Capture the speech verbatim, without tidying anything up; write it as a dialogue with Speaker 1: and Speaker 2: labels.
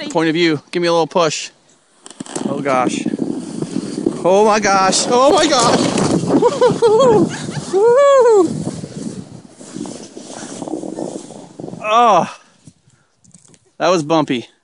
Speaker 1: buddy.
Speaker 2: Point of view. Give me a little push. Oh gosh. Oh my gosh. Oh my gosh. Oh, that was bumpy.